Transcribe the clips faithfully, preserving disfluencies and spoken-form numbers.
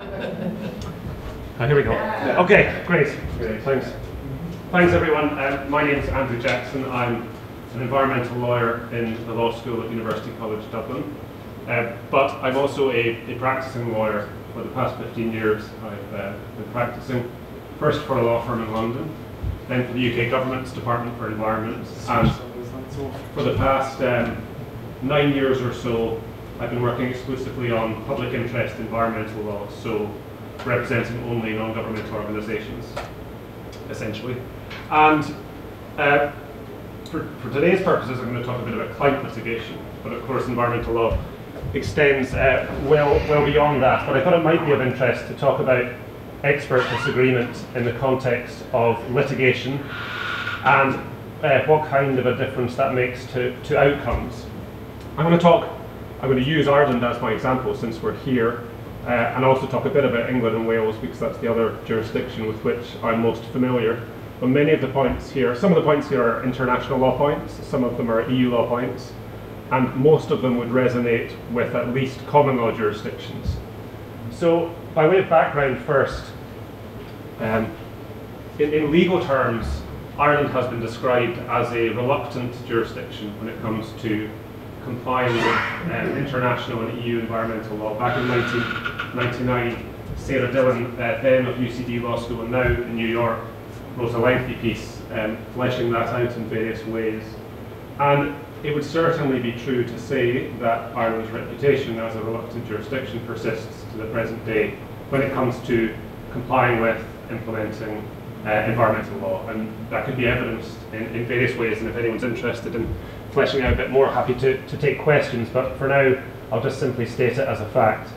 Oh, here we go. Okay, great. Great, thanks. Thanks, everyone. Uh, my name is Andrew Jackson. I'm an environmental lawyer in the law school at University College Dublin. Uh, but I'm also a, a practicing lawyer. For the past fifteen years, I've uh, been practicing, first for a law firm in London, then for the U K Government's Department for Environment, and for the past um, nine years or so, I've been working exclusively on public interest environmental law, so representing only non-governmental organisations, essentially. And uh, for, for today's purposes, I'm going to talk a bit about climate litigation, but of course environmental law extends uh, well, well beyond that. But I thought it might be of interest to talk about expert disagreement in the context of litigation and uh, what kind of a difference that makes to, to outcomes. I'm going to talk, I'm going to use Ireland as my example since we're here, uh, and also talk a bit about England and Wales because that's the other jurisdiction with which I'm most familiar. But many of the points here, some of the points here are international law points, some of them are E U law points, and most of them would resonate with at least common law jurisdictions. So, by way of background first, um, in, in legal terms, Ireland has been described as a reluctant jurisdiction when it comes to complying with um, international and E U environmental law. Back in nineteen ninety-nine, Sarah Dillon, uh, then of U C D Law School and now in New York, wrote a lengthy piece um, fleshing that out in various ways. And it would certainly be true to say that Ireland's reputation as a reluctant jurisdiction persists to the present day when it comes to complying with, implementing uh, environmental law. And that could be evidenced in, in various ways, and if anyone's interested in fleshing out a bit more, happy to, to take questions, but for now I'll just simply state it as a fact.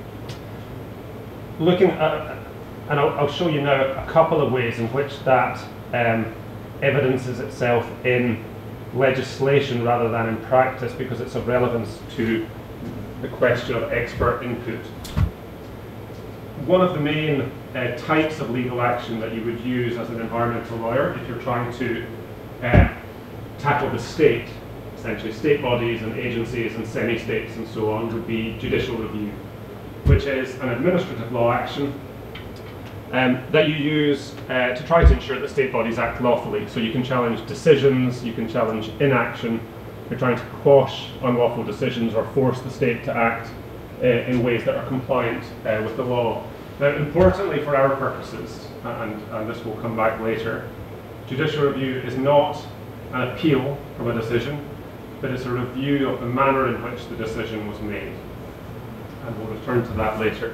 Looking at, and I'll, I'll show you now a couple of ways in which that um, evidences itself in legislation rather than in practice, because it's of relevance to the question of expert input. One of the main uh, types of legal action that you would use as an environmental lawyer if you're trying to uh, tackle the state, essentially state bodies and agencies and semi-states and so on, would be judicial review, which is an administrative law action Um, that you use uh, to try to ensure that state bodies act lawfully. So you can challenge decisions, you can challenge inaction, you're trying to quash unlawful decisions or force the state to act uh, in ways that are compliant uh, with the law. Now, importantly for our purposes, and, and this will come back later, judicial review is not an appeal from a decision, but it's a review of the manner in which the decision was made. And we'll return to that later.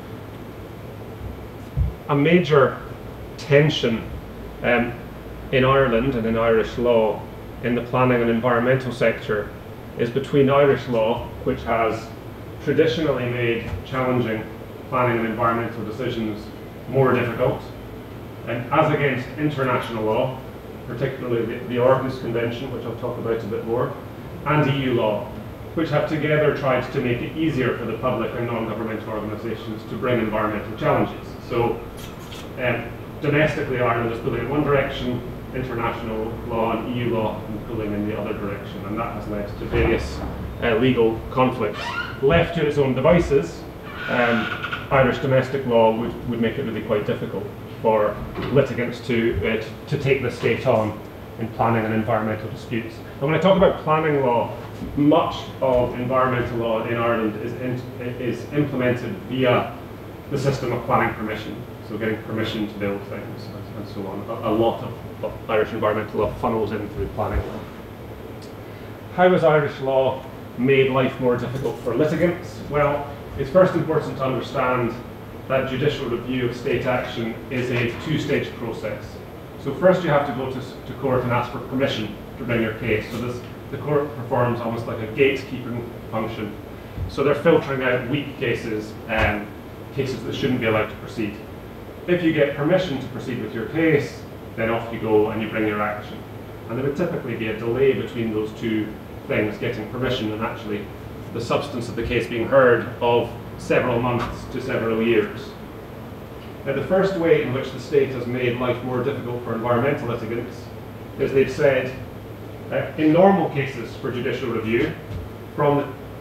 A major tension um, in Ireland and in Irish law in the planning and environmental sector is between Irish law, which has traditionally made challenging planning and environmental decisions more difficult, and as against international law, particularly the, the Organised Convention, which I'll talk about a bit more, and E U law, which have together tried to make it easier for the public and non-governmental organisations to bring environmental challenges. So um, domestically Ireland is pulling in one direction, international law and E U law and pulling in the other direction, and that has led to various uh, legal conflicts. Left to its own devices, um, Irish domestic law would, would make it really quite difficult for litigants to, uh, to take the state on in planning and environmental disputes. And when I talk about planning law, much of environmental law in Ireland is, in, is implemented via the system of planning permission, so getting permission to build things and, and so on. A, a lot of, of Irish environmental law funnels in through planning law. How has Irish law made life more difficult for litigants? Well, it's first important to understand that judicial review of state action is a two-stage process. So first you have to go to, to court and ask for permission to bring your case. So this, the court performs almost like a gatekeeping function. So they're filtering out weak cases, um, cases that shouldn't be allowed to proceed. If you get permission to proceed with your case, then off you go and you bring your action. And there would typically be a delay between those two things, getting permission and actually the substance of the case being heard, of several months to several years. Now, the first way in which the state has made life more difficult for environmental litigants is they've said, uh, in normal cases for judicial review, from the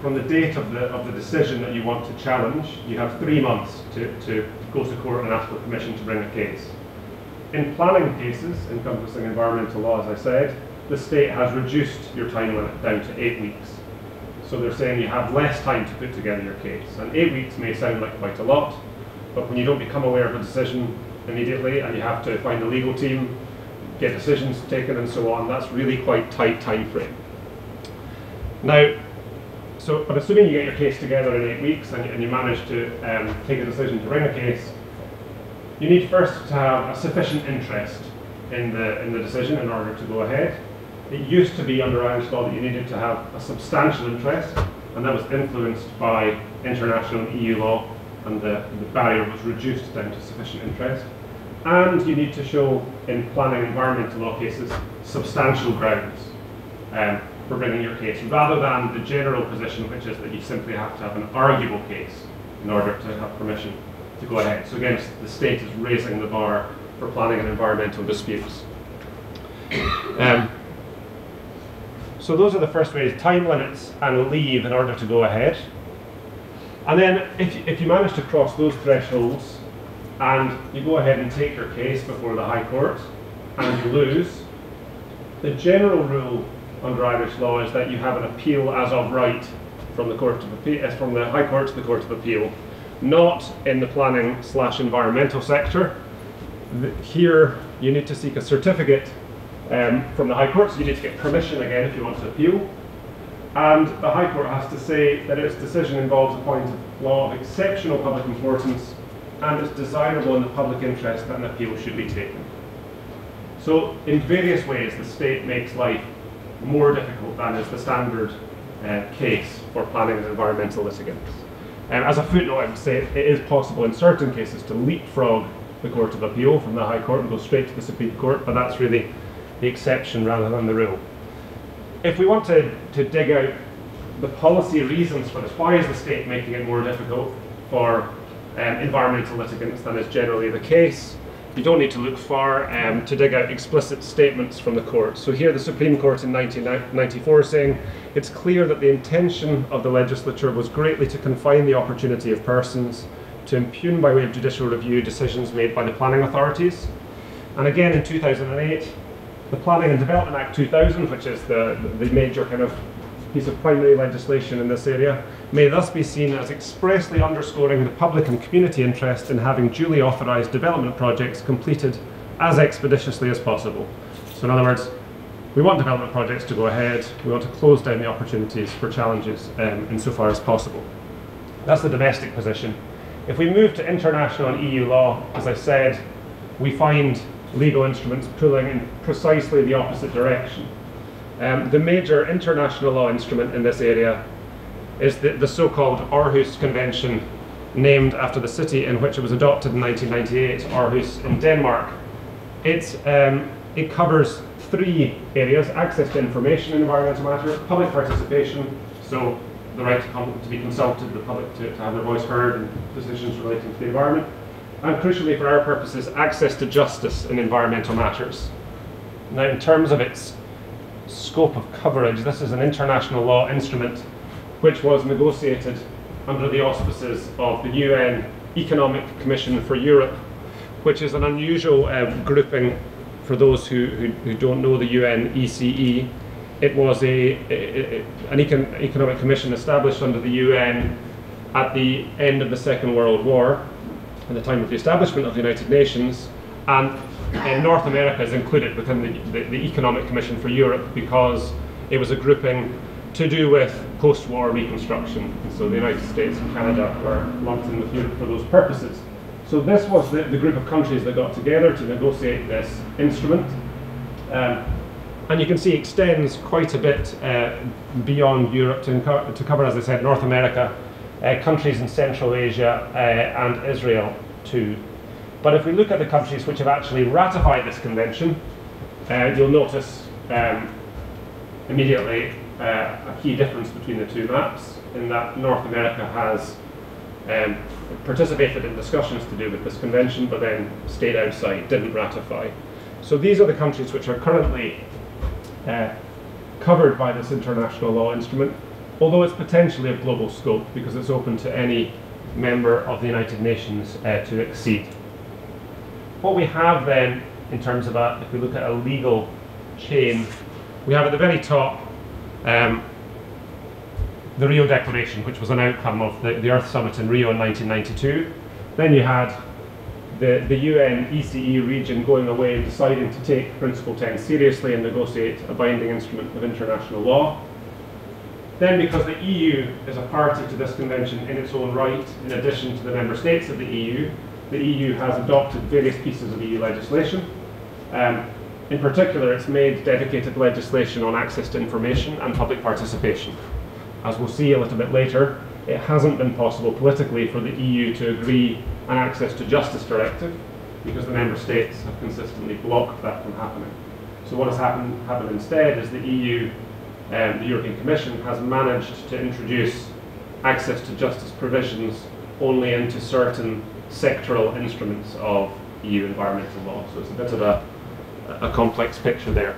from the date of the, of the decision that you want to challenge, you have three months to, to go to court and ask for permission to bring a case. In planning cases encompassing environmental law, as I said, the state has reduced your time limit down to eight weeks. So they're saying you have less time to put together your case. And eight weeks may sound like quite a lot, but when you don't become aware of a decision immediately and you have to find a legal team, get decisions taken and so on, that's really quite tight time frame. Now, so, but assuming you get your case together in eight weeks and, and you manage to um, take a decision to bring a case, you need first to have a sufficient interest in the, in the decision in order to go ahead. It used to be under Irish law that you needed to have a substantial interest, and that was influenced by international and E U law, and the, the barrier was reduced down to sufficient interest. And you need to show, in planning environmental law cases, substantial grounds um, for bringing your case, rather than the general position, which is that you simply have to have an arguable case in order to have permission to go ahead. So again, the state is raising the bar for planning and environmental disputes. Um, so those are the first ways: time limits and leave in order to go ahead. And then if, if you manage to cross those thresholds and you go ahead and take your case before the High Court and you lose, the general rule under Irish law is that you have an appeal as of right from the Court of Appeal, from the High Court to the Court of Appeal, not in the planning slash environmental sector. Here you need to seek a certificate um, from the High Court, so you need to get permission again if you want to appeal. And the High Court has to say that its decision involves a point of law of exceptional public importance and it's desirable in the public interest that an appeal should be taken. So in various ways the state makes life more difficult than is the standard uh, case for planning and environmental litigants. Um, as a footnote, I would say it is possible in certain cases to leapfrog the Court of Appeal from the High Court and go straight to the Supreme Court, but that's really the exception rather than the rule. If we want to, to dig out the policy reasons for this, why is the state making it more difficult for um, environmental litigants than is generally the case? You don't need to look far um, to dig out explicit statements from the court. So here the Supreme Court in nineteen ninety-four is saying it's clear that the intention of the legislature was greatly to confine the opportunity of persons to impugn by way of judicial review decisions made by the planning authorities. And again in two thousand eight, the Planning and Development Act two thousand, which is the, the major kind of piece of primary legislation in this area, may thus be seen as expressly underscoring the public and community interest in having duly authorised development projects completed as expeditiously as possible. So in other words, we want development projects to go ahead, we want to close down the opportunities for challenges um, insofar as possible. That's the domestic position. If we move to international and E U law, as I said, we find legal instruments pulling in precisely the opposite direction. Um, the major international law instrument in this area is the, the so-called Aarhus Convention, named after the city in which it was adopted in nineteen ninety-eight, Aarhus in Denmark. It's, um, it covers three areas: access to information in environmental matters, public participation, so the right to, come, to be consulted, the public to, to have their voice heard in decisions relating to the environment, and crucially for our purposes, access to justice in environmental matters. Now, in terms of its scope of coverage, this is an international law instrument which was negotiated under the auspices of the U N Economic Commission for Europe, which is an unusual um, grouping for those who, who, who don't know the U N E C E. It was a, a, a, an econ economic commission established under the U N at the end of the Second World War, at the time of the establishment of the United Nations, and uh, North America is included within the, the, the Economic Commission for Europe because it was a grouping to do with post-war reconstruction. And so the United States and Canada were lumped in with Europe for those purposes. So this was the, the group of countries that got together to negotiate this instrument. Um, and you can see it extends quite a bit uh, beyond Europe to, to cover, as I said, North America, uh, countries in Central Asia, uh, and Israel too. But if we look at the countries which have actually ratified this convention, uh, you'll notice um, immediately uh, a key difference between the two maps, in that North America has um, participated in discussions to do with this convention, but then stayed outside, didn't ratify. So these are the countries which are currently uh, covered by this international law instrument. although it's potentially of global scope because it's open to any member of the United Nations uh, to exceed. What we have then, in terms of a, if we look at a legal chain, we have at the very top um, the Rio Declaration, which was an outcome of the, the Earth Summit in Rio in nineteen ninety-two. Then you had the, the U N E C E region going away and deciding to take Principle ten seriously and negotiate a binding instrument of international law. Then, because the E U is a party to this convention in its own right, in addition to the member states of the E U, the E U has adopted various pieces of E U legislation. Um, in particular, it's made dedicated legislation on access to information and public participation. As we'll see a little bit later, it hasn't been possible politically for the E U to agree an access to justice directive because the member states have consistently blocked that from happening. So what has happened, happened instead is the E U, um, the European Commission, has managed to introduce access to justice provisions only into certain sectoral instruments of E U environmental law. So it's a bit of a, a complex picture there.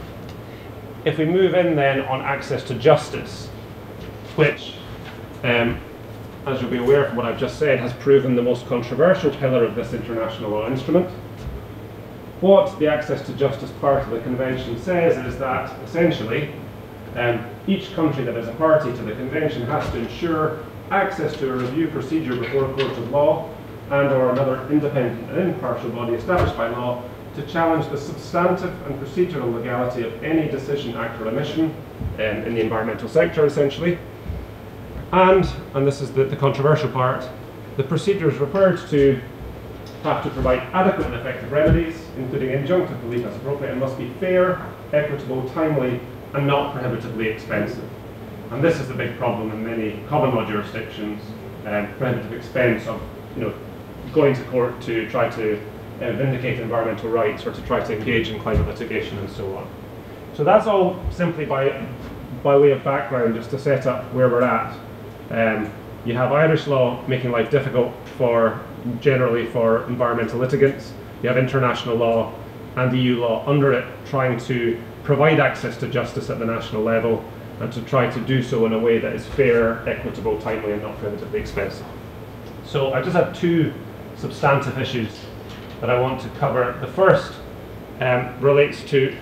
If we move in then on access to justice, which, um, as you'll be aware from what I've just said, has proven the most controversial pillar of this international law instrument. What the access to justice part of the convention says is that, essentially, um, each country that is a party to the convention has to ensure access to a review procedure before a court of law and or another independent and impartial body established by law to challenge the substantive and procedural legality of any decision, act or omission um, in the environmental sector, essentially. And, and this is the, the controversial part, the procedures referred to have to provide adequate and effective remedies, including injunctive relief as appropriate, and must be fair, equitable, timely, and not prohibitively expensive. And this is the big problem in many common law jurisdictions, um, prohibitive expense of, you know, going to court to try to uh, vindicate environmental rights or to try to engage in climate litigation and so on. So that's all simply by, by way of background, just to set up where we're at. Um, you have Irish law making life difficult for, generally for environmental litigants. You have international law and E U law under it trying to provide access to justice at the national level and to try to do so in a way that is fair, equitable, timely, and not prohibitively expensive. So I just have two substantive issues that I want to cover. The first um, relates to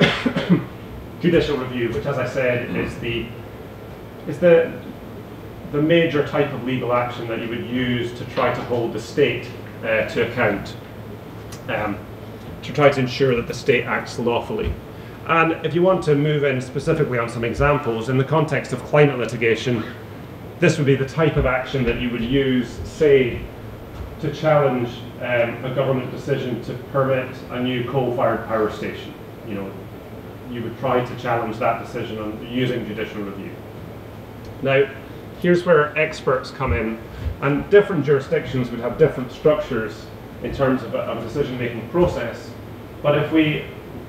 judicial review, which, as I said, is the is the the major type of legal action that you would use to try to hold the state uh, to account, um, to try to ensure that the state acts lawfully. And if you want to move in specifically on some examples, in the context of climate litigation, this would be the type of action that you would use, say, to challenge um, a government decision to permit a new coal-fired power station. You know, you would try to challenge that decision on using judicial review. Now, here's where experts come in, and different jurisdictions would have different structures in terms of a, of a decision-making process. But if we,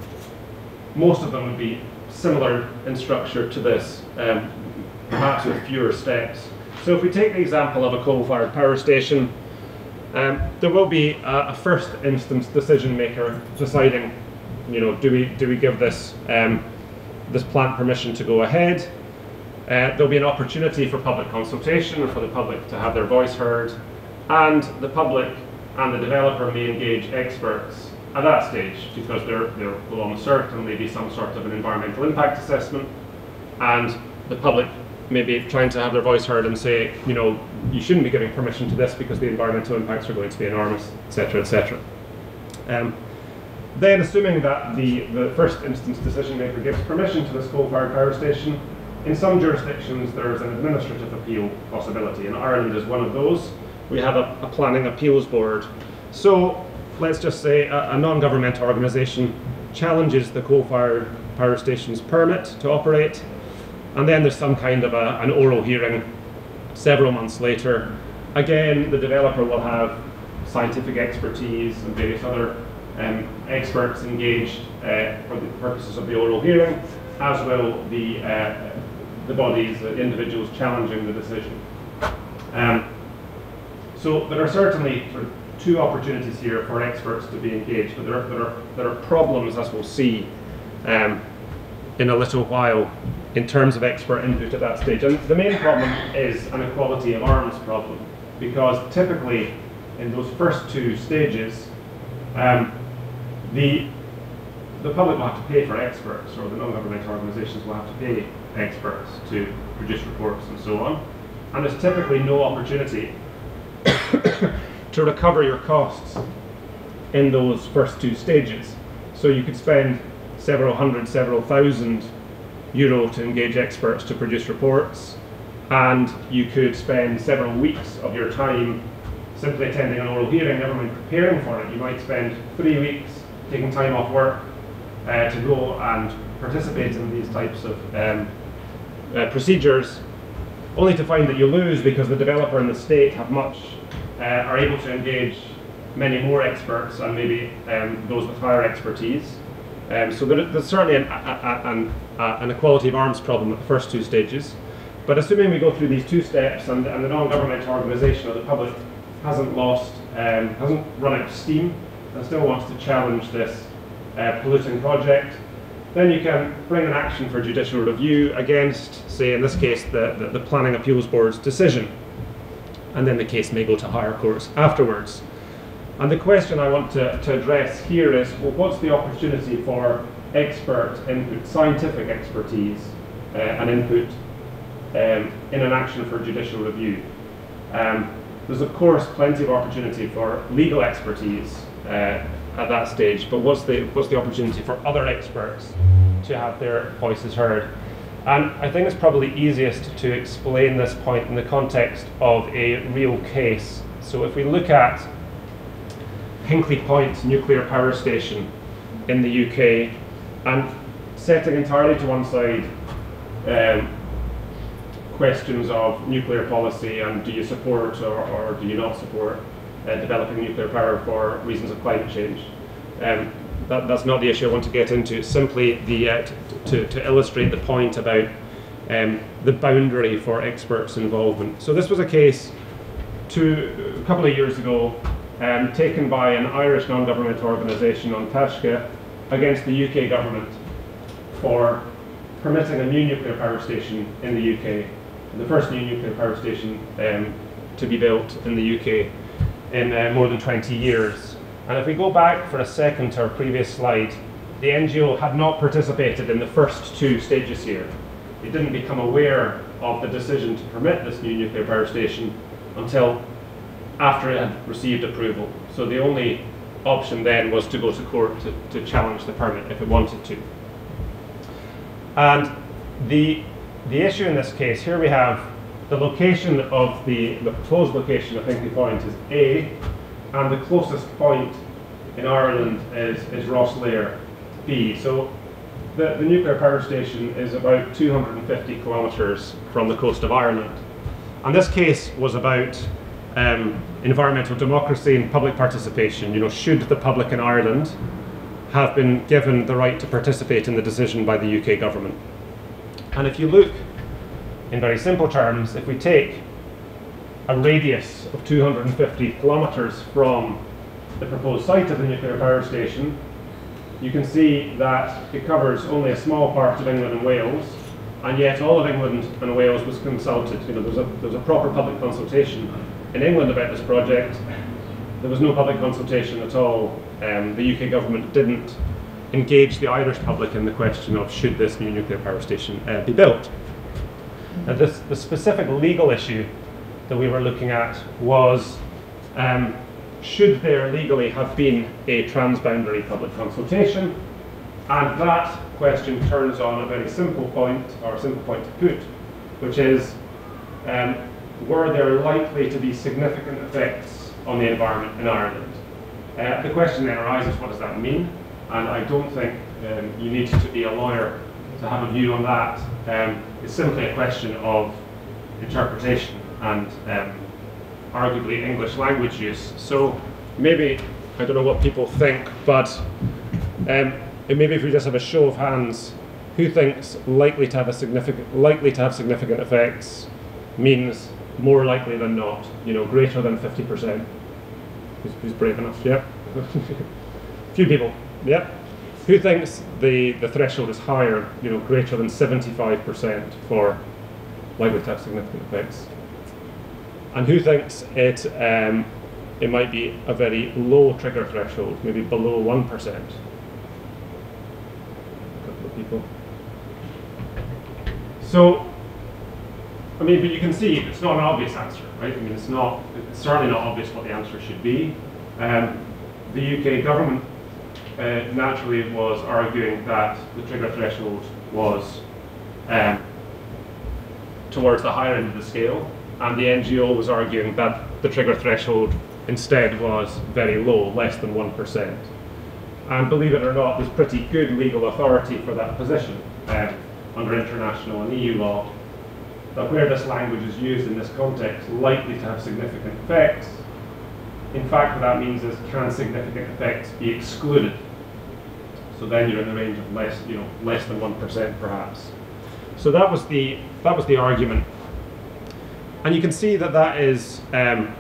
most of them would be similar in structure to this, um, perhaps with fewer steps. So if we take the example of a coal-fired power station, um, there will be a, a first instance decision maker deciding, you know, do we do we give this um, this plant permission to go ahead? Uh, there'll be an opportunity for public consultation or for the public to have their voice heard, and the public and the developer may engage experts at that stage, because there, there will almost certainly be some sort of an environmental impact assessment, and the public may be trying to have their voice heard and say, you know, you shouldn't be giving permission to this because the environmental impacts are going to be enormous, et cetera, et cetera. Um, then, assuming that the, the first instance decision maker gives permission to this coal-fired power station, in some jurisdictions there is an administrative appeal possibility, and Ireland is one of those. We have a, a planning appeals board. So let's just say a, a non-governmental organisation challenges the coal-fired power station's permit to operate, and then there's some kind of a, an oral hearing several months later. Again, the developer will have scientific expertise and various other um, experts engaged uh, for the purposes of the oral hearing, as will the, uh, the bodies, the individuals challenging the decision. Um, so there are certainly sort of two opportunities here for experts to be engaged, but there are, there are, there are problems, as we'll see um, in a little while, in terms of expert input at that stage. And the main problem is an equality of arms problem, because typically in those first two stages, um, the, the public will have to pay for experts, or the non-governmental organisations will have to pay experts to produce reports and so on. And there's typically no opportunity to recover your costs in those first two stages. So you could spend several hundred, several thousand euro to engage experts to produce reports, and you could spend several weeks of your time simply attending an oral hearing, never mind preparing for it. You might spend three weeks taking time off work uh, to go and participate in these types of um, uh, procedures, only to find that you lose because the developer and the state have much, uh, are able to engage many more experts and maybe um, those with higher expertise. Um, so there, there's certainly an, a, a, an, a, an equality of arms problem at the first two stages. But assuming we go through these two steps and, and the non-governmental organisation or the public hasn't lost, um, hasn't run out of steam and still wants to challenge this uh, polluting project, then you can bring an action for judicial review against, say in this case, the, the, the Planning Appeals Board's decision. And then the case may go to higher courts afterwards. And the question I want to, to address here is, well, what's the opportunity for expert input, scientific expertise uh, and input um, in an action for judicial review? Um, there's of course plenty of opportunity for legal expertise uh, at that stage, but what's the, what's the opportunity for other experts to have their voices heard? And I think it's probably easiest to explain this point in the context of a real case. So if we look at Hinkley Point nuclear power station in the U K, and setting entirely to one side um, questions of nuclear policy and do you support or, or do you not support uh, developing nuclear power for reasons of climate change. Um, that, that's not the issue I want to get into. It's simply the, uh, to, to illustrate the point about um, the boundary for experts' involvement. So this was a case to, a couple of years ago, Um, taken by an Irish non-governmental organisation on Tashka against the U K government for permitting a new nuclear power station in the U K, the first new nuclear power station um, to be built in the U K in uh, more than twenty years. And if we go back for a second to our previous slide, the N G O had not participated in the first two stages here. It didn't become aware of the decision to permit this new nuclear power station until after it had received approval. So the only option then was to go to court to, to challenge the permit if it wanted to. And the, the issue in this case, here we have the location of the, the proposed location of Hinkley Point is A, and the closest point in Ireland is, is Rosslare B. So the, the nuclear power station is about two hundred fifty kilometres from the coast of Ireland. And this case was about Um, environmental democracy and public participation. You know, should the public in Ireland have been given the right to participate in the decision by the U K government? And if you look in very simple terms, if we take a radius of two hundred fifty kilometres from the proposed site of the nuclear power station, you can see that it covers only a small part of England and Wales, and yet all of England and Wales was consulted. You know, there was a, there was a proper public consultation in England about this project. There was no public consultation at all. Um, the U K government didn't engage the Irish public in the question of should this new nuclear power station uh, be built. Now this, the specific legal issue that we were looking at was um, should there legally have been a transboundary public consultation? And that question turns on a very simple point, or a simple point to put, which is um, were there likely to be significant effects on the environment in Ireland? Uh, the question then arises, what does that mean? And I don't think um, you need to be a lawyer to have a view on that. Um, it's simply a question of interpretation and um, arguably English language use. So maybe, I don't know what people think, but um, maybe if we just have a show of hands, who thinks likely to have a significant, likely to have significant effects means more likely than not, you know, greater than fifty percent. Who's, who's brave enough? Yeah. A few people. Yeah. who thinks the, the threshold is higher, you know, greater than seventy-five percent for likely to have significant effects? And who thinks it, um, it might be a very low trigger threshold, maybe below one percent? A couple of people. So, I mean, but you can see it's not an obvious answer, right? I mean, it's not, it's certainly not obvious what the answer should be. Um, the U K government uh, naturally was arguing that the trigger threshold was um, towards the higher end of the scale, and the N G O was arguing that the trigger threshold instead was very low, less than one percent. And believe it or not, there's pretty good legal authority for that position um, under international and E U law, that where this language is used in this context, likely to have significant effects. In fact, what that means is, can significant effects be excluded? So then you're in the range of less, you know, less than one percent perhaps. So that was the that was the argument, and you can see that that is um,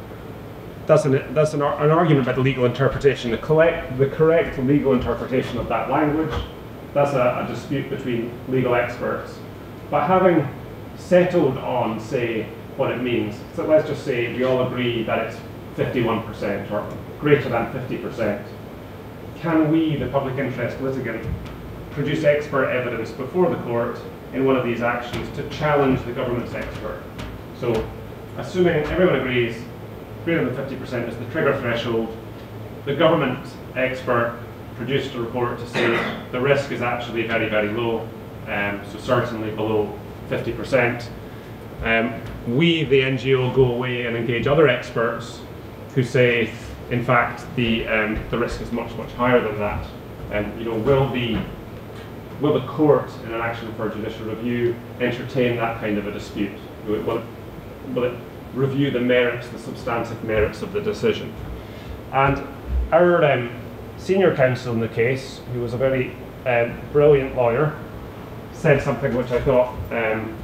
that's an that's an, an argument about the legal interpretation, the correct the correct legal interpretation of that language. That's a, a dispute between legal experts. But having settled on, say, what it means, so let's just say we all agree that it's fifty-one percent or greater than fifty percent. Can we, the public interest litigant, produce expert evidence before the court in one of these actions to challenge the government's expert? So, assuming everyone agrees greater than fifty percent is the trigger threshold, the government expert produced a report to say the risk is actually very, very low, um, so certainly below fifty percent. Um, we, the N G O, go away and engage other experts who say, in fact, the um, the risk is much, much higher than that. And you know, will the will the court, in an action for judicial review, entertain that kind of a dispute? Will it, will it, will it review the merits, the substantive merits of the decision? And our um, senior counsel in the case, who was a very um, brilliant lawyer, said something which I thought um,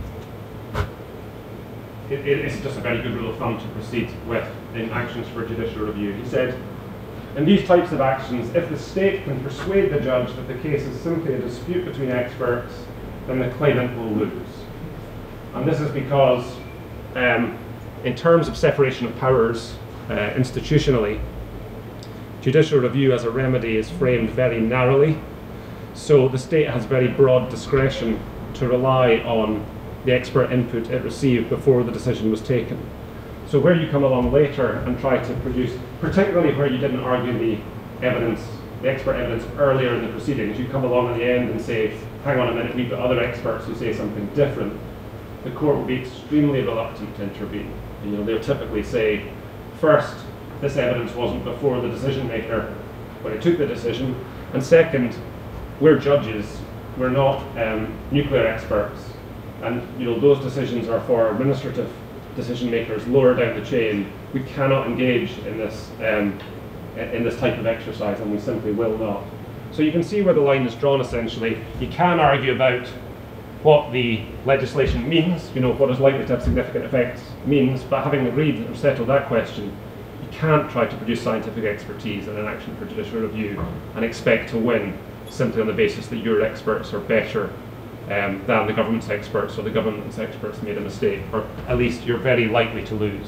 it, it's just a very good rule of thumb to proceed with in actions for judicial review. He said, in these types of actions, if the state can persuade the judge that the case is simply a dispute between experts, then the claimant will lose. And this is because, um, in terms of separation of powers, uh, institutionally, judicial review as a remedy is framed very narrowly. So the state has very broad discretion to rely on the expert input it received before the decision was taken. So where you come along later and try to produce, particularly where you didn't argue the evidence, the expert evidence earlier in the proceedings, you come along at the end and say, hang on a minute, we've got other experts who say something different, the court will be extremely reluctant to intervene. You know, they'll typically say, first, this evidence wasn't before the decision maker when it took the decision, and second, we're judges, we're not um, nuclear experts, and you know, those decisions are for administrative decision makers lower down the chain. We cannot engage in this um, in this type of exercise, and we simply will not. So you can see where the line is drawn. Essentially, you can argue about what the legislation means, you know, what is likely to have significant effects means, but having agreed or settled that question, you can't try to produce scientific expertise in an action for judicial review and expect to win simply on the basis that your experts are better um, than the government's experts, or the government's experts made a mistake, or at least you're very likely to lose.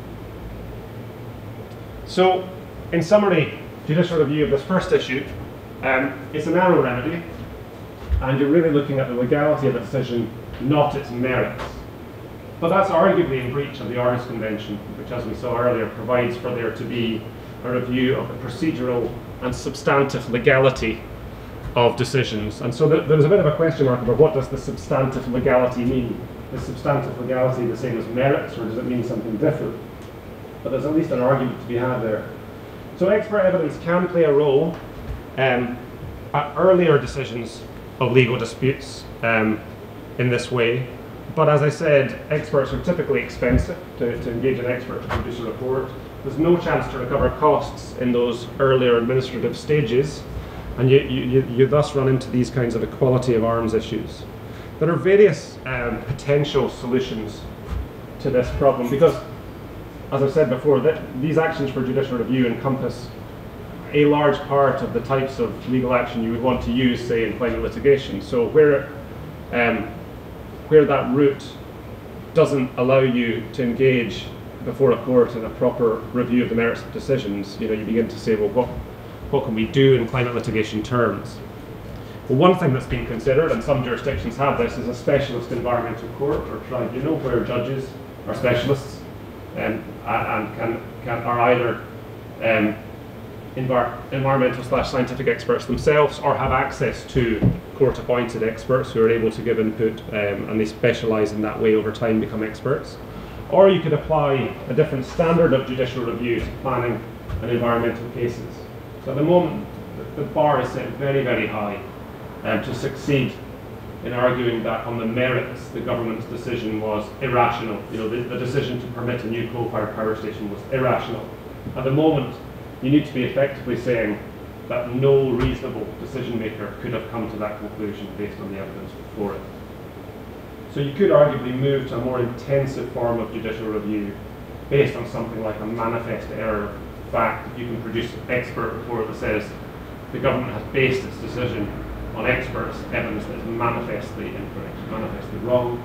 So, in summary, judicial review of this first issue, um, it's a narrow remedy, and you're really looking at the legality of the decision, not its merits. But that's arguably in breach of the Aarhus Convention, which, as we saw earlier, provides for there to be a review of the procedural and substantive legality of decisions. And so th there's a bit of a question mark about what does the substantive legality mean? Is substantive legality the same as merits, or does it mean something different? But there's at least an argument to be had there. So expert evidence can play a role um, at earlier decisions of legal disputes um, in this way. But as I said, experts are typically expensive to, to engage an expert to produce a report. There's no chance to recover costs in those earlier administrative stages, and you, you, you thus run into these kinds of equality of arms issues. There are various um, potential solutions to this problem, because, as I've said before, that these actions for judicial review encompass a large part of the types of legal action you would want to use, say, in climate litigation. So where, um, where that route doesn't allow you to engage before a court in a proper review of the merits of decisions, you know, you begin to say, well, what, what can we do in climate litigation terms? Well, one thing that's been considered, and some jurisdictions have this, is a specialist environmental court or tribunal where judges are specialists um, and can, can are either um, envir environmental slash scientific experts themselves or have access to court-appointed experts who are able to give input, um, and they specialise in that way over time, become experts. Or you could apply a different standard of judicial review to planning and environmental cases. So at the moment, the bar is set very, very high um, to succeed in arguing that on the merits, the government's decision was irrational. You know, the, the decision to permit a new coal-fired power station was irrational. At the moment, you need to be effectively saying that no reasonable decision maker could have come to that conclusion based on the evidence before it. So you could arguably move to a more intensive form of judicial review based on something like a manifest error of fact. You can produce an expert report that says the government has based its decision on experts' evidence that is manifestly incorrect, manifestly wrong,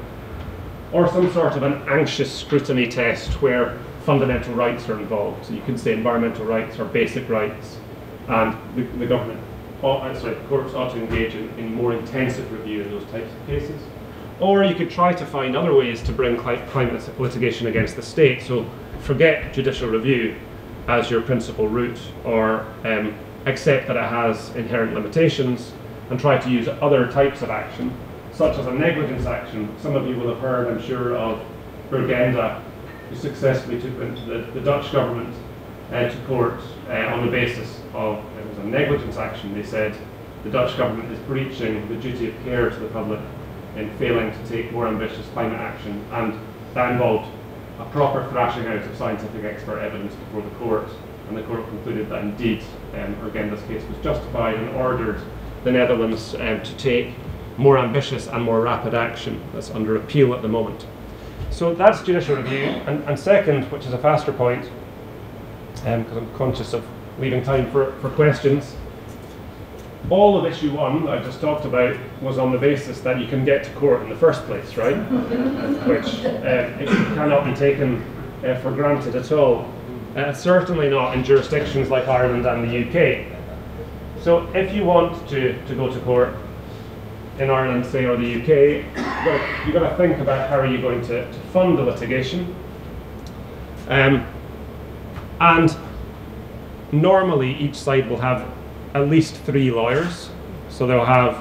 or some sort of an anxious scrutiny test where fundamental rights are involved. So you could say environmental rights are basic rights, and the, the government, ought, sorry, the courts ought to engage in, in more intensive review in those types of cases. Or you could try to find other ways to bring climate litigation against the state. So forget judicial review as your principal route, or um, accept that it has inherent limitations and try to use other types of action, such as a negligence action. Some of you will have heard, I'm sure, of Urgenda, who successfully took the, the, the Dutch government uh, to court uh, on the basis of, it was a negligence action. They said the Dutch government is breaching the duty of care to the public in failing to take more ambitious climate action, and that involved a proper thrashing out of scientific expert evidence before the court, and the court concluded that indeed um, Urgenda's case was justified and ordered the Netherlands um, to take more ambitious and more rapid action. That's under appeal at the moment. So that's judicial review. And, and second, which is a faster point, because um, I'm conscious of leaving time for, for questions, all of issue one that I just talked about was on the basis that you can get to court in the first place, right? Which uh, it cannot be taken uh, for granted at all. Uh, certainly not in jurisdictions like Ireland and the U K. So if you want to, to go to court in Ireland, say, or the U K, you've got to think about how are you going to, to fund the litigation. Um, and normally each side will have at least three lawyers. So they'll have,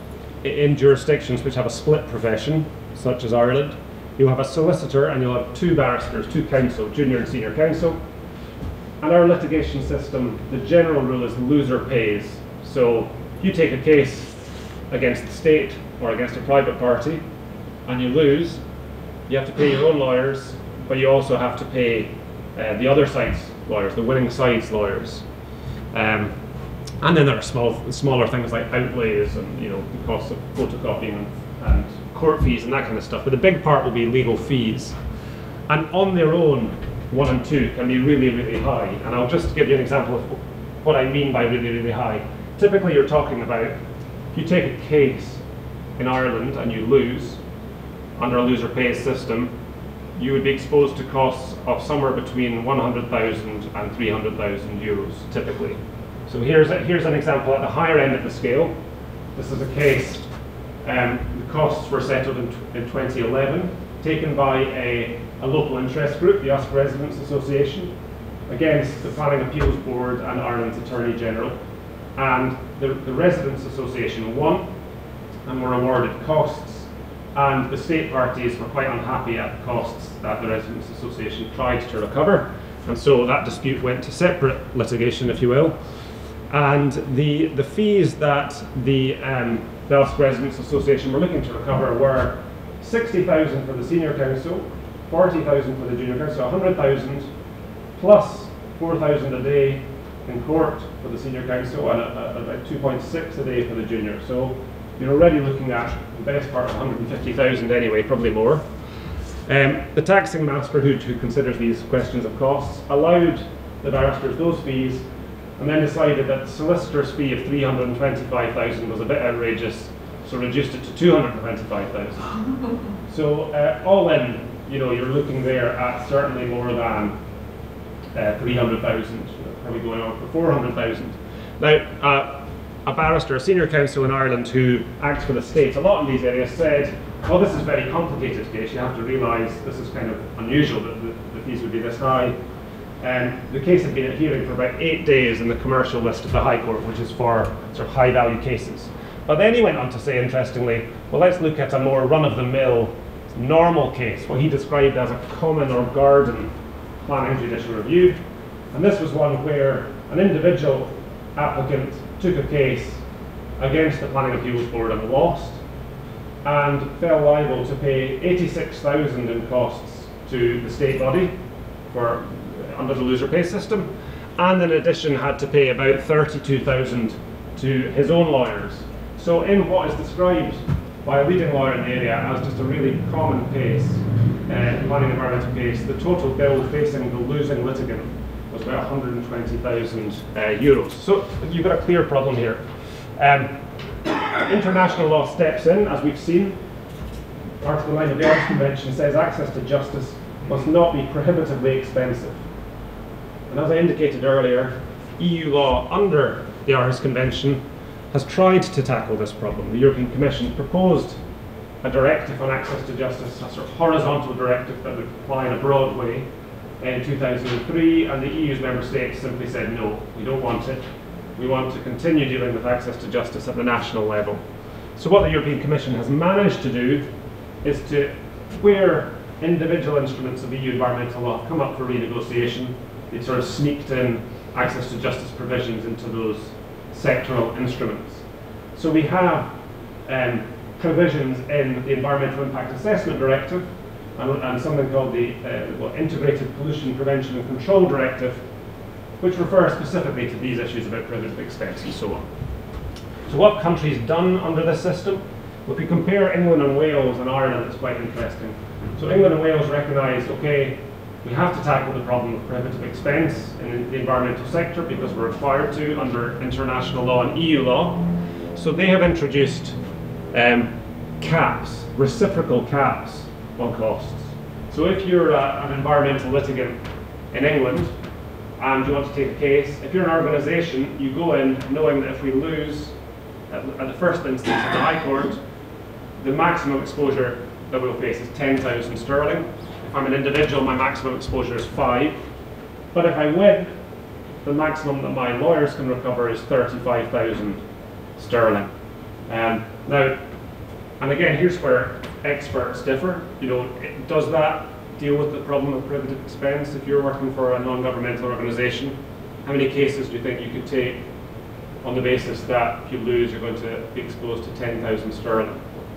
in jurisdictions which have a split profession, such as Ireland, you'll have a solicitor and you'll have two barristers, two counsel, junior and senior counsel. And our litigation system, the general rule is loser pays. So you take a case against the state or against a private party and you lose, you have to pay your own lawyers, but you also have to pay uh, the other side's lawyers, the winning side's lawyers. Um, and then there are small, smaller things like outlays and, you know, the cost of photocopying and, and court fees and that kind of stuff. But the big part will be legal fees. And on their own, one and two can be really, really high. And I'll just give you an example of what I mean by really, really high. Typically you're talking about, if you take a case in Ireland and you lose, under a loser pays system, you would be exposed to costs of somewhere between one hundred thousand and three hundred thousand euros, typically. So here's, a, here's an example at the higher end of the scale. This is a case, um, the costs were settled in, in twenty eleven, taken by a, a local interest group, the Usk Residents Association, against the Planning Appeals Board and Ireland's Attorney General. And the, the Residents Association won and were awarded costs, and the state parties were quite unhappy at the costs that the Residents Association tried to recover, and so that dispute went to separate litigation, if you will. And the, the fees that the, um, the Usk Residents Association were looking to recover were sixty thousand for the senior counsel, forty thousand for the junior counsel, one hundred thousand, plus four thousand a day in court for the senior counsel, and about two point six a day for the junior. So you're already looking at the best part of one hundred fifty thousand anyway, probably more. Um, the taxing master, who, who considers these questions of costs, allowed the barristers those fees, and then decided that the solicitor's fee of three hundred twenty-five thousand was a bit outrageous, so reduced it to two hundred twenty-five thousand. So uh, all in, you know, you're looking there at certainly more than uh, three hundred thousand, probably going on for four hundred thousand. Now, uh, a barrister, a senior counsel in Ireland who acts for the state a lot in these areas said, well, this is a very complicated case. You have to realise this is kind of unusual that the, the fees would be this high. And the case had been at hearing for about eight days in the commercial list of the High Court, which is for sort of high value cases. But then he went on to say, interestingly, well, let's look at a more run-of-the-mill normal case, what he described as a common or garden planning judicial review. And this was one where an individual applicant took a case against the Planning Appeals Board and lost, and fell liable to pay eighty-six thousand in costs to the state body for under the loser pay system, and in addition had to pay about thirty-two thousand to his own lawyers. So in what is described by a leading lawyer in the area as just a really common case, uh, planning environmental case, the total bill facing the losing litigant was about one hundred twenty thousand uh, euros. So you've got a clear problem here. Um, international law steps in, as we've seen. Article nine of the Aarhus Convention says access to justice must not be prohibitively expensive. And as I indicated earlier, E U law under the Aarhus Convention has tried to tackle this problem. The European Commission proposed a directive on access to justice, a sort of horizontal directive that would apply in a broad way in two thousand three, and the E U's member states simply said no, we don't want it. We want to continue dealing with access to justice at the national level. So what the European Commission has managed to do is to, where individual instruments of E U environmental law have come up for renegotiation, they've sort of sneaked in access to justice provisions into those sectoral instruments. So we have um, provisions in the Environmental Impact Assessment Directive and, and something called the uh, well, Integrated Pollution Prevention and Control Directive, which refers specifically to these issues about prohibitive expense and so on. So what have countries done under this system? Well, if we compare England and Wales and Ireland, it's quite interesting. So England and Wales recognised, okay, we have to tackle the problem of prohibitive expense in the environmental sector because we're required to under international law and E U law. So they have introduced um, caps, reciprocal caps on costs. So if you're uh, an environmental litigant in England and you want to take a case, if you're an organisation, you go in knowing that if we lose at, at the first instance in the High Court, the maximum exposure that we'll face is ten thousand sterling. If I'm an individual, my maximum exposure is five. But if I win, the maximum that my lawyers can recover is thirty-five thousand sterling. Um, now, and again, here's where experts differ. You know, it, does that deal with the problem of prohibitive expense if you're working for a non-governmental organisation? How many cases do you think you could take on the basis that if you lose, you're going to be exposed to ten thousand sterling?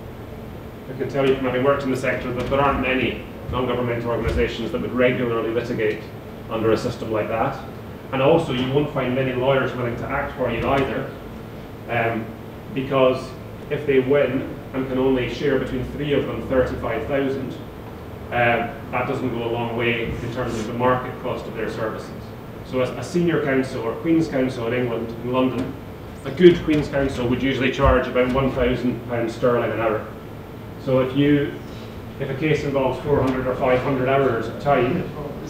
I can tell you from having worked in the sector that there aren't many non-governmental organisations that would regularly litigate under a system like that. And also you won't find many lawyers willing to act for you either, um, because if they win and can only share between three of them thirty-five thousand, um, that doesn't go a long way in terms of the market cost of their services. So as a senior counsel or Queen's Counsel in England, in London, a good Queen's Counsel would usually charge about one thousand pounds sterling an hour. So if you, if a case involves four hundred or five hundred hours of time,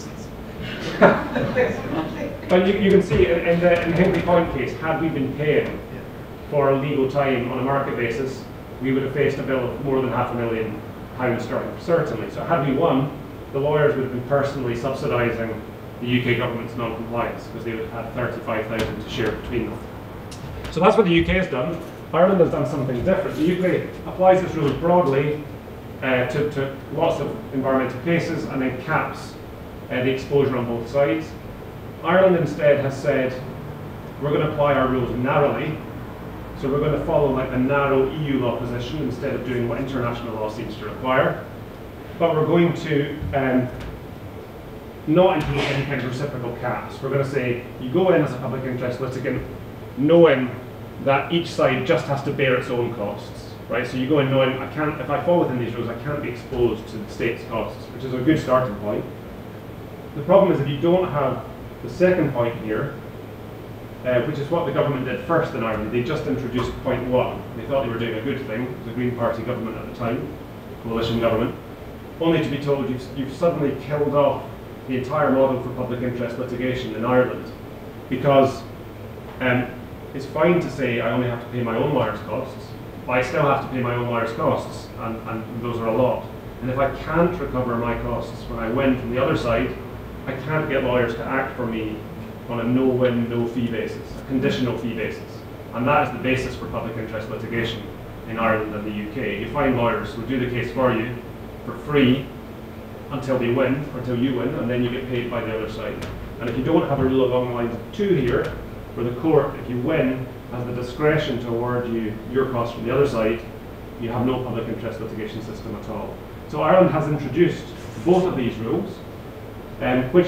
but you, you can see in, in the, in the Hinkley Point case, had we been paying for legal time on a market basis, we would have faced a bill of more than half a million pounds sterling, certainly. So had we won, the lawyers would have been personally subsidising the U K government's non-compliance because they would have had thirty-five thousand to share between them. So that's what the U K has done. Ireland has done something different. The U K applies its rules broadly uh, to, to lots of environmental cases and then caps uh, the exposure on both sides. Ireland instead has said, we're going to apply our rules narrowly, so we're going to follow like the narrow E U law position instead of doing what international law seems to require. But we're going to um, not include any kind of reciprocal caps. We're going to say, you go in as a public interest litigant knowing that each side just has to bear its own costs, right? So you go in knowing, I can't, if I fall within these rules, I can't be exposed to the state's costs, which is a good starting point. The problem is if you don't have the second point here, uh, which is what the government did first in Ireland. They just introduced point one. They thought they were doing a good thing. It was a Green Party government at the time, coalition government, only to be told you've, you've suddenly killed off the entire model for public interest litigation in Ireland, because um, it's fine to say I only have to pay my own lawyer's costs, but I still have to pay my own lawyer's costs, and, and those are a lot. And if I can't recover my costs when I win from the other side, I can't get lawyers to act for me on a no-win, no-fee basis, a conditional fee basis. And that is the basis for public interest litigation in Ireland and the U K. You find lawyers who do the case for you for free until they win, or until you win, and then you get paid by the other side. And if you don't have a rule along the lines of two here, where the court, if you win, has the discretion to award you your costs from the other side, you have no public interest litigation system at all. So Ireland has introduced both of these rules, um, which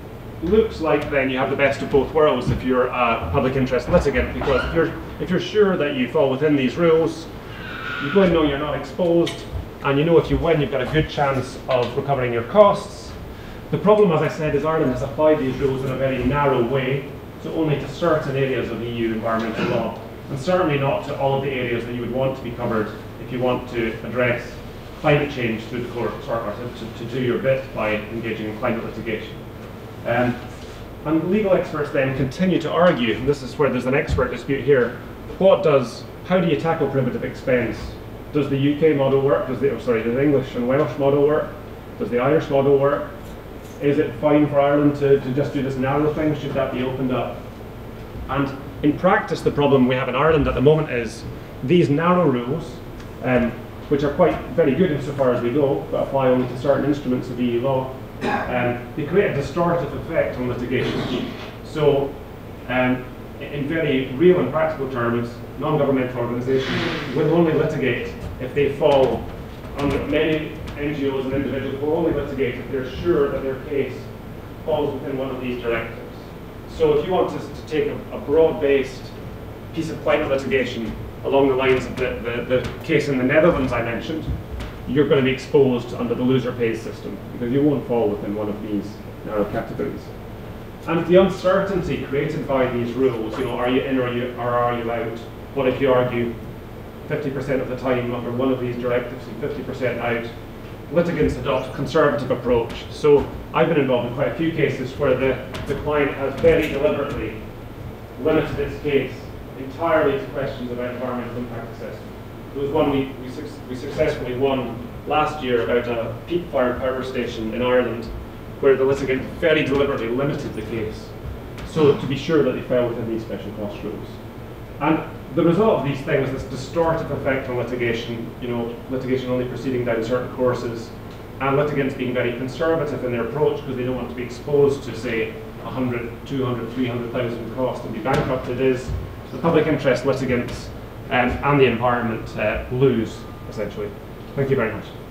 looks like then you have the best of both worlds if you're a public interest litigant, because if you're, if you're sure that you fall within these rules, you go and know you're not exposed, and you know if you win, you've got a good chance of recovering your costs. The problem, as I said, is Ireland has applied these rules in a very narrow way, so only to certain areas of E U environmental law, and certainly not to all of the areas that you would want to be covered if you want to address climate change through the courts, or, or to, to, to do your bit by engaging in climate litigation. Um, and legal experts then continue to argue, and this is where there's an expert dispute here, what does, how do you tackle prohibitive expense? Does the U K model work? Does the, oh, sorry, does the English and Welsh model work? Does the Irish model work? Is it fine for Ireland to, to just do this narrow thing? Should that be opened up? And in practice, the problem we have in Ireland at the moment is these narrow rules, um, which are quite very good insofar as we go, but apply only to certain instruments of E U law, um, they create a distortive effect on litigation. So, um, in very real and practical terms, non-governmental organisations will only litigate if they fall under, many N G Os and individuals will only litigate if they're sure that their case falls within one of these directives. So if you want to, to take a, a broad-based piece of climate litigation along the lines of the, the, the case in the Netherlands I mentioned, you're going to be exposed under the loser pays system, because you won't fall within one of these narrow categories. And the uncertainty created by these rules, you know, are you in or, you, or are you out? What if you argue fifty percent of the time under one of these directives and fifty percent out? Litigants adopt a conservative approach. So I've been involved in quite a few cases where the, the client has very deliberately limited its case entirely to questions about environmental impact assessment. There was one we, we, su we successfully won last year about a peat-fired power station in Ireland, where the litigant very deliberately limited the case, so to be sure that they fell within these special cost rules. And the result of these things, this distortive effect on litigation, you know, litigation only proceeding down certain courses, and litigants being very conservative in their approach because they don't want to be exposed to, say, one hundred, two hundred, three hundred thousand cost and be bankrupted, is the public interest litigants um, and the environment uh, lose, essentially. Thank you very much.